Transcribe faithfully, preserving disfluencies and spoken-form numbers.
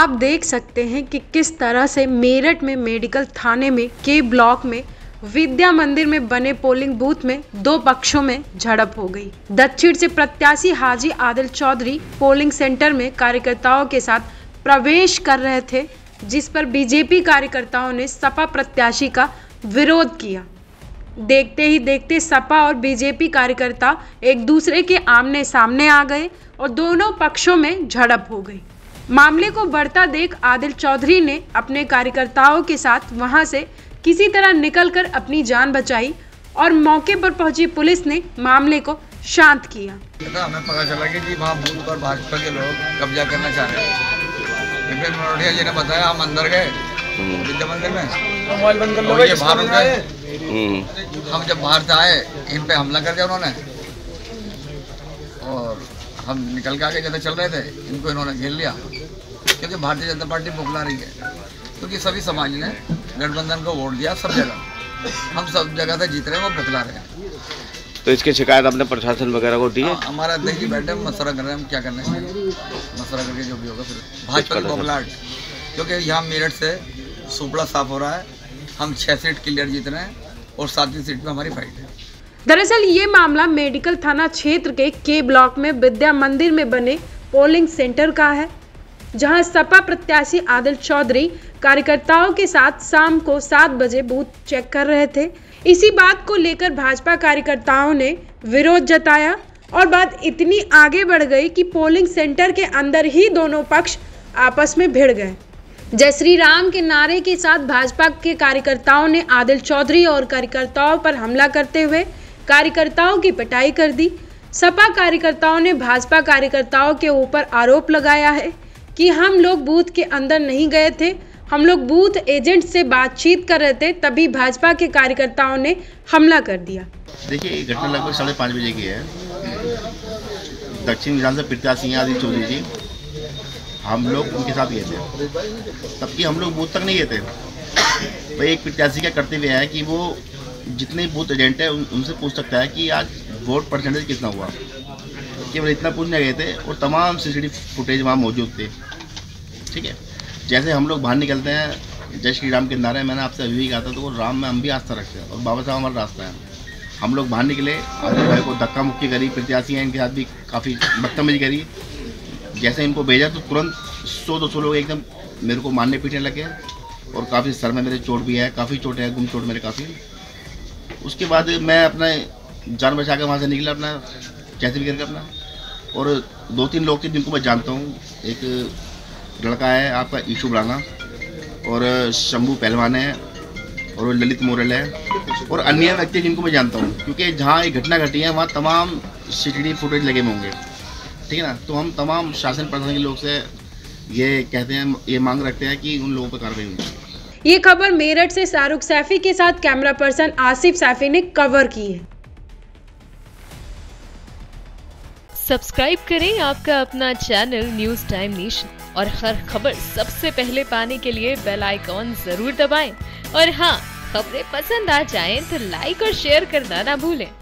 आप देख सकते हैं कि किस तरह से मेरठ में मेडिकल थाने में के ब्लॉक में विद्या मंदिर में बने पोलिंग बूथ में दो पक्षों में झड़प हो गई। दक्षिण से प्रत्याशी हाजी आदिल चौधरी पोलिंग सेंटर में कार्यकर्ताओं के साथ प्रवेश कर रहे थे, जिस पर बीजेपी कार्यकर्ताओं ने सपा प्रत्याशी का विरोध किया। देखते ही देखते सपा और बीजेपी कार्यकर्ता एक दूसरे के आमने सामने आ गए और दोनों पक्षों में झड़प हो गई। मामले को बढ़ता देख आदिल चौधरी ने अपने कार्यकर्ताओं के साथ वहां से किसी तरह निकलकर अपनी जान बचाई और मौके पर पहुंची पुलिस ने मामले को शांत किया। हमें पता चला कि जी वहाँ बूथ पर भाजपा के लोग कब्जा करना चाह रहे हैं। फिर मनोटिया जी ने बताया, हम अंदर गए विद्या मंदिर में, मोबाइल बंद कर लो, ये बाहर हो गए। हम जब बाहर से आए, इन पे हमला कर दिया उन्होंने और हम निकल के आगे जैसे चल रहे थे, इनको इन्होंने घेर लिया क्योंकि भारतीय जनता पार्टी बुखला रही है, क्योंकि सभी समाज ने गठबंधन को वोट दिया। सब जगह हम सब जगह से जीत रहे हैं, वो बुखला रहे हैं। तो इसकी शिकायत आपने प्रशासन वगैरह को दी है? हमारा अध्यक्ष जी बैठे मशवरा कर रहे हैं, हम क्या करना चाहिए, मशवरा करके जो भी होगा फिर भाजपा की बुखलाहट, क्योंकि यहाँ मेरठ से सुपड़ा साफ हो रहा है। हम छः सीट क्लियर जीत रहे हैं और सातवीं सीट में हमारी फाइट है। दरअसल ये मामला मेडिकल थाना क्षेत्र के के ब्लॉक में विद्या मंदिर में बने पोलिंग सेंटर का है, जहां सपा प्रत्याशी आदिल चौधरी कार्यकर्ताओं के साथ शाम को सात बजे बूथ चेक कर रहे थे। इसी बात को लेकर भाजपा कार्यकर्ताओं ने विरोध जताया और बात इतनी आगे बढ़ गई कि पोलिंग सेंटर के अंदर ही दोनों पक्ष आपस में भिड़ गए। जय श्री राम के नारे के साथ भाजपा के कार्यकर्ताओं ने आदिल चौधरी और कार्यकर्ताओं पर हमला करते हुए कार्यकर्ताओं की पिटाई कर दी। सपा कार्यकर्ताओं ने भाजपा कार्यकर्ताओं के ऊपर आरोप लगाया है कि हम लोग बूथ के अंदर नहीं गए थे, हम लोग बूथ एजेंट से बातचीत कर रहे थे, तभी भाजपा के कार्यकर्ताओं ने हमला कर दिया। देखिए, ये घटना लगभग साढ़े पाँच बजे की है। दक्षिण विधानसभा प्रत्याशी हैं आदिल चौधरी जी, हम लोग उनके साथ गए थे, तबकि हम लोग बूथ तक नहीं गए थे। भाई एक प्रत्याशी का कर्तव्य है कि वो जितने बूथ एजेंट है उन, उनसे पूछ सकता है कि आज वोट परसेंटेज कितना हुआ। केवल इतना पूछने गए थे और तमाम सीसीटीवी फुटेज वहाँ मौजूद थे। ठीक है, जैसे हम लोग बाहर निकलते हैं, जय श्री राम के नारे मैंने आपसे अभी भी कहा था, तो वो राम में हम भी आस्था रखते हैं और बाबा साहब हमारा रास्ता है। हम लोग बाहर निकले, आदिल भाई को धक्का मुक्की करी, प्रत्याशी हैं इनके साथ भी काफ़ी बदतमीजी करी। जैसे इनको भेजा तो तुरंत सौ दो सौ लोग एकदम मेरे को मारने पीटने लगे और काफ़ी सर में मेरे चोट भी है, काफ़ी चोट है, गुम चोट मेरे काफ़ी। उसके बाद मैं अपना जान बचा कर वहाँ से निकला, अपना कैसे भी करके अपना, और दो तीन लोग थे जिनको मैं जानता हूँ। एक लड़का है आपका ईशू ब्रांगा और शंभू पहलवान है और ललित मोरल है और अन्य व्यक्ति जिनको मैं जानता हूँ, क्योंकि जहाँ ये घटना घटी है वहाँ तमाम सीसीटीवी फुटेज लगे होंगे। ठीक है ना, तो हम तमाम शासन प्रशासन के लोग से ये कहते हैं, ये मांग रखते हैं कि उन लोगों पर कार्रवाई होनी चाहिए। ये खबर मेरठ से शाहरुख सैफी के साथ कैमरा पर्सन आसिफ सैफी ने कवर की है। सब्सक्राइब करें आपका अपना चैनल न्यूज टाइम नेशन और हर खबर सबसे पहले पाने के लिए बेल आइकॉन जरूर दबाएं। और हाँ, खबरें पसंद आ जाएं तो लाइक और शेयर करना ना भूलें।